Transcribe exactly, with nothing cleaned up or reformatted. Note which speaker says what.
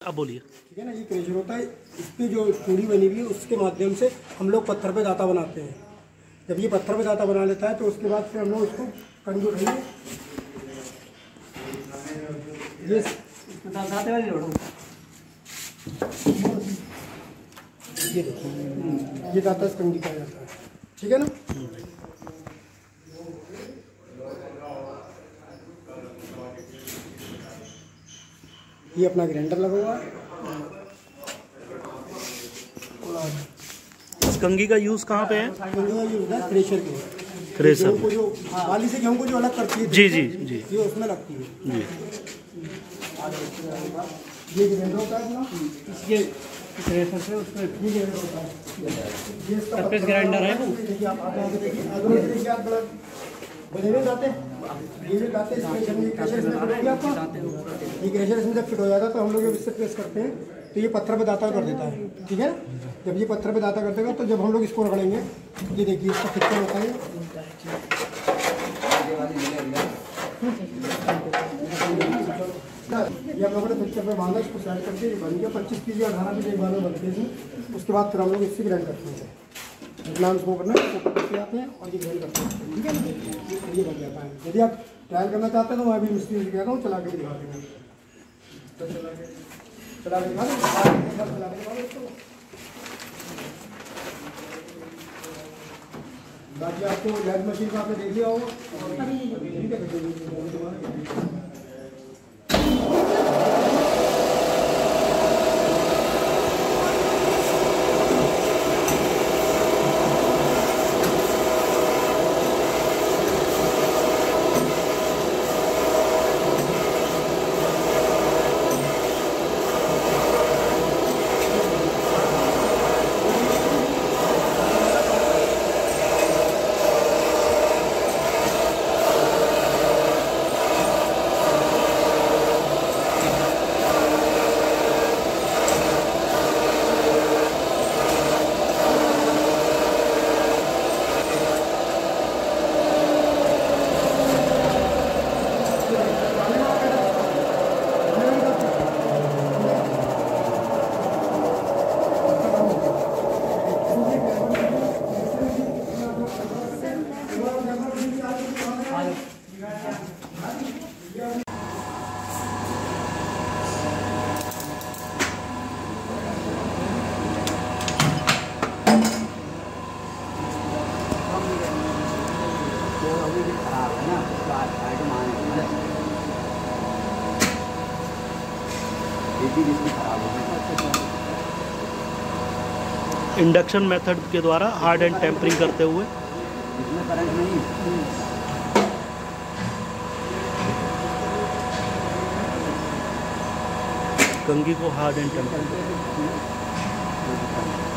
Speaker 1: अब बोलिए।
Speaker 2: ठीक है ना, ये क्रेशर होता है। इस पर जो चूड़ी बनी हुई है उसके माध्यम से हम लोग पत्थर पे दाता बनाते हैं। जब ये पत्थर पे दाता बना लेता है तो उसके बाद फिर हम लोग इसको कंगी उठाइए, ये दाते वाली लोड़ो, ये देखिए ये दाता कंगी कहा जाता है। ठीक है ना, ये अपना ग्राइंडर लगा हुआ है।
Speaker 1: इस कंगी का यूज़ कहाँ पे है?
Speaker 2: कंगी का यूज है थ्रेशर के,
Speaker 1: थ्रेशर
Speaker 2: को जो बाली से गेहूं को जो अलग करती है,
Speaker 1: जी जी जी,
Speaker 2: ये उसमें लगती है
Speaker 1: जी।
Speaker 2: ये ग्राइंडर होता है अपना, इसके थ्रेशर से उसमें ये ग्राइंडर होता है, ये इसका ग्राइंडर है। देखिए आप आगे आगे देखिए, आगे देखिए आप बड़ा बने हुए दाते, ये जो दाते इसमें जब ये क्रेशर इसमें फिट हो गया आपका, ये क्रेशर इसमें जब फिट हो जाता है तो हम लोग जब इससे प्रेस करते हैं तो ये पत्थर पे दाता कर देता है। ठीक है, जब ये पत्थर पे दाता कर देगा तो जब हम लोग इसको रगड़ेंगे, ये देखिए इसका पिक्चर होता है, ये हम लोगों ने पिक्चर पे बांधा, इसको सेट करके बन गया। पच्चीस पीस या अठारह पीस एक बार में बनते हैं। उसके बाद फिर हम लोग इससे ग्राइंड करते हैं, जितना इसको करना है उसको करते आते हैं और ये ग्राइंड करते हैं। ठीक है ना, ये बन जाता है। यदि आप ट्रायल करना चाहते हैं तो मैं अभी मिस्त्री से कहता हूँ चला के दिखा देंगे, तो चला के चला के दिखा देंगे, चला के दिखा देंगे। बाकी आपको लैब मशीन का आपने देख लिया होगा, ठीक है।
Speaker 1: इंडक्शन मेथड के द्वारा हार्ड एंड टेम्परिंग करते हुए
Speaker 3: इसमें करंट नहीं,
Speaker 1: कंगी को हार्ड एंड टेम्परिंग